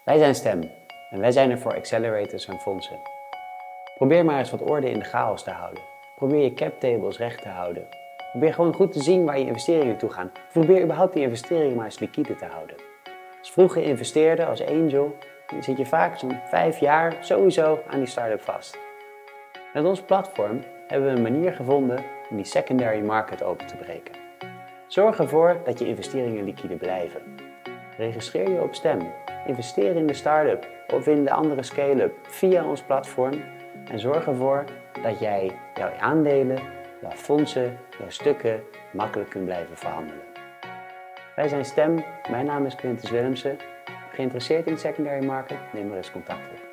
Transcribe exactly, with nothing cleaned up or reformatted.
Wij zijn STEM en wij zijn er voor accelerators en fondsen. Probeer maar eens wat orde in de chaos te houden. Probeer je cap tables recht te houden. Probeer gewoon goed te zien waar je investeringen naartoe gaan. Probeer überhaupt die investeringen maar eens liquide te houden. Als vroege investeerder, als angel, zit je vaak zo'n vijf jaar sowieso aan die start-up vast. Met ons platform hebben we een manier gevonden om die secondary market open te breken. Zorg ervoor dat je investeringen liquide blijven. Registreer je op STEM, investeer in de start-up of in de andere scale-up via ons platform en zorg ervoor dat jij jouw aandelen, jouw fondsen, jouw stukken makkelijk kunt blijven verhandelen. Wij zijn STEM, mijn naam is Quintus Willemsen. Geïnteresseerd in de secondary market? Neem maar eens contact op.